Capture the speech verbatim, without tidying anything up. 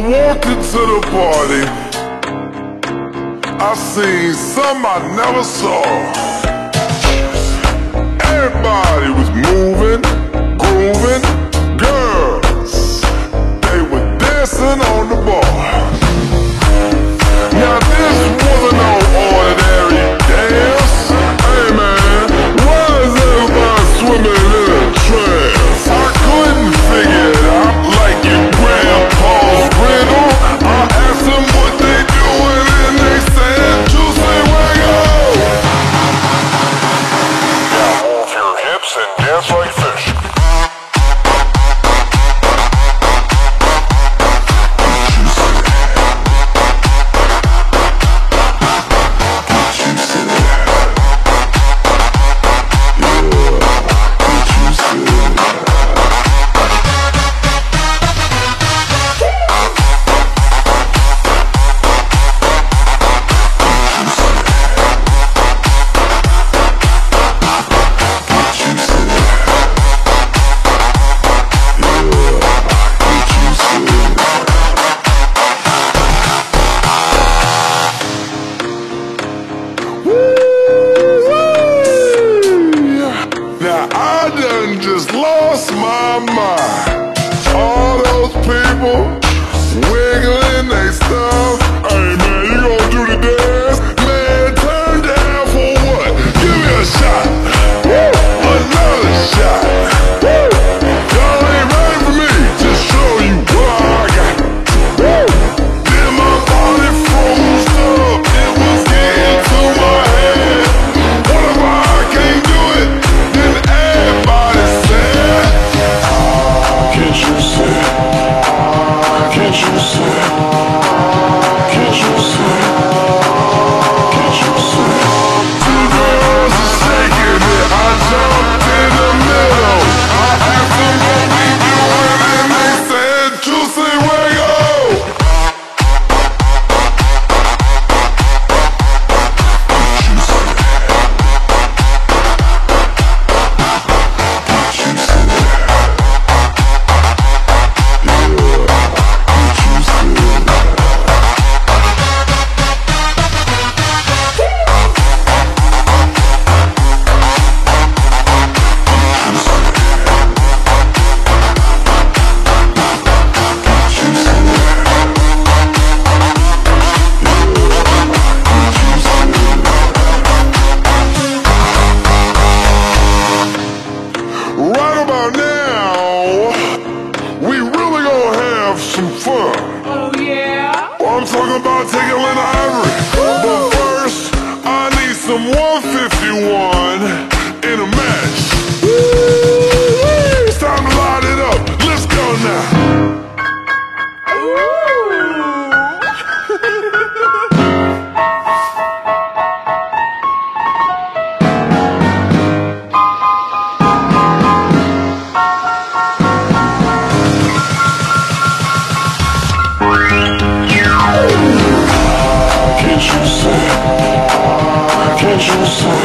walked into the party, I seen some I never saw. Everybody was moving, grooving, girls, they were dancing on the bar. Now this wasn't no ordinary dance. Hey man, why is everybody swimming in a trance? I couldn't figure it out like your grandpa's riddle. I asked them what they doing and they said, Juicy Wiggle. Now move your hips and dance like fish. Just lost my mind. All those people wiggling they stuff. Hey man, you gon' do the dance? Man, turn down for what? Give me a shot. Woo! Another shot. Woo! Y'all ain't ready for me. Just show you what I got. Woo! Then my body froze up. It was getting to my head. What if I can't do it? Then everybody said, can't you see? Can't you see? Can't you see? Can't you see? Two girls are shaking it. I jumped in the middle. I asked them what we doing and they said, Juicy Wiggle. Right about now, we really gonna have some fun. Oh yeah? Well, I'm talking about taking Lynn Ivory. But first, I need some one fifty-one in a match. Woo! It's time to light it up. Let's go now. Can't you see? Can't you see?